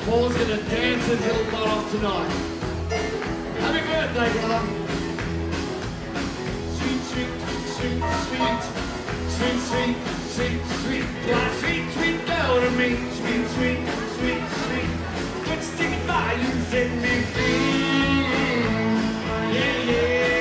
Paul's gonna dance at Hillbottom tonight. Happy birthday, brother. Sweet, sweet, sweet, sweet, sweet, sweet, sweet, sweet, sweet, sweet girl to me. Sweet, sweet, sweet, sweet. Just stick it by you, set me free. Yeah, yeah.